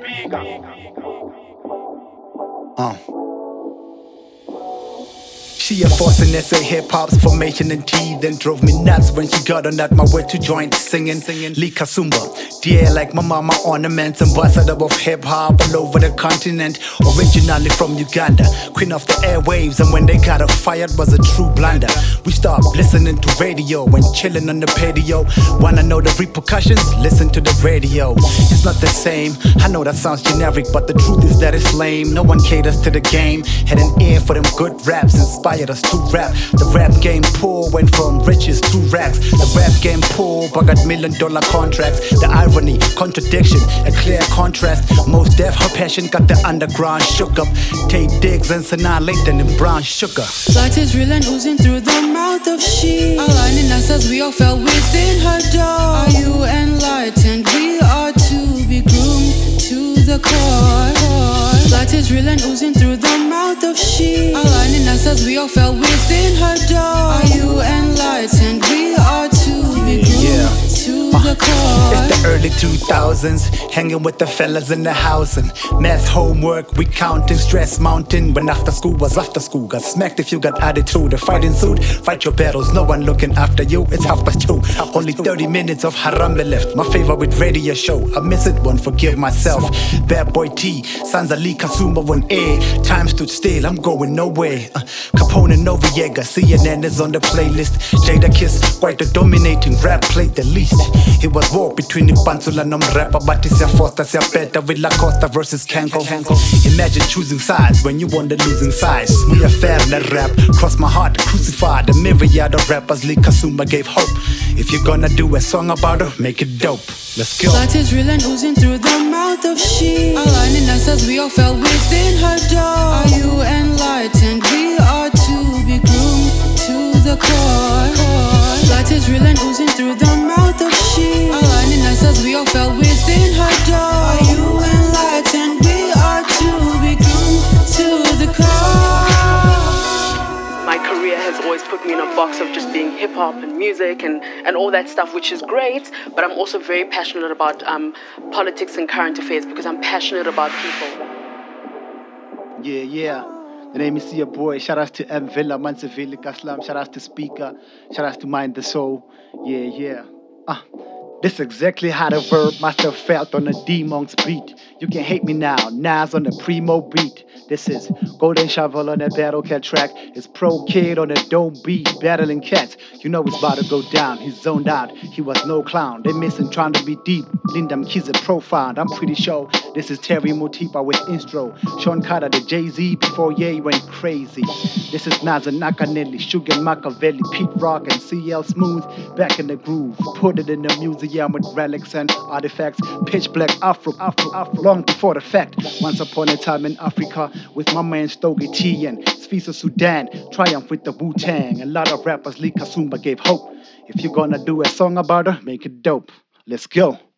She a force in SA hip-hop's formation and T. Then drove me nuts when she got on that my way to join singing Kasumba. Yeah, like my mama ornaments, ambassador of hip-hop all over the continent. Originally from Uganda, queen of the airwaves, and when they got her fired was a true blunder. We stopped listening to radio and chilling on the patio. Wanna know the repercussions? Listen to the radio. It's not the same, I know that sounds generic, but the truth is that it's lame. No one caters to the game, had an ear for them good raps, inspired us to rap. The rap game poor, went from riches to rags. The rap game poor, but got $1 million contracts. The irony, contradiction, a clear contrast. Most deaf, her passion got the underground shook up. Take digs and Sanaa Layton and brown sugar. Light is real and oozing through the mouth of she, aligning us as we all fell within her door. Are you enlightened? We are to be groomed to the core. Light is real and oozing through the mouth of she, aligning us as we all fell within her door. Are you enlightened? We are to be groomed to the core. It's the early 2000s, hanging with the fellas in the house and math homework, we counting, stress mounting. When after school was after school, got smacked if you got attitude. A fighting suit, fight your battles, no one looking after you. It's 2:30, only 30 minutes of Harambe left. My favorite radio show, I miss it, won't forgive myself. Bad Boy T, Sanza Lee Kasumba on air. Time stood still, I'm going nowhere. Capone and Noviega, CNN is on the playlist. Jada Kiss, quite a dominating rap, played the least. It was war between the Pansula and rapper, but it's your Foster, it's your better with La Costa versus Kanko. Imagine choosing sides when you on the losing side. We are fair in that rap, cross my heart, crucified. The myriad of rappers, Lee Kasumba gave hope. If you're gonna do a song about her, make it dope. Let's go. Light is real and oozing through the mouth of she, aligning us as we all fell within her door. Are you enlightened? We are to be groomed to the core. Light is real and oozing through the mouth of she, aligning us as we all fell within her door. Are you enlightened? We are to be groomed to the core. My career has always put me in a box of just being hip-hop and music and all that stuff, which is great, but I'm also very passionate about politics and current affairs because I'm passionate about people. Yeah. The name is Cya Booi. Shout out to M Villa, Manseville, Kaslam. Shout out to SPeeKa. Shout out to Mind the Soul. Yeah. This is exactly how the verb must have felt on a D-Monk's beat. You can hate me now, Nas on the primo beat. This is Golden Shovel on a Battle Cat track. It's Pro Kid on a dope beat, battling cats. You know it's about to go down, he's zoned out. He was no clown, they missing trying to be deep. Lindam Kids are profound, I'm pretty sure this is Terry Motipa with intro. Sean Carter, the Jay-Z before Ye went crazy. This is Naza Nakanelli, Sugar Machiavelli, Pete Rock and CL Smooth. Back in the groove, put it in the museum with relics and artifacts. Pitch black Afro, long before the fact. Once upon a time in Africa, with my man Stogie T and Sfisa Sudan, triumph with the Wu-Tang. A lot of rappers, Lee Kasumba gave hope. If you're gonna do a song about her, make it dope. Let's go.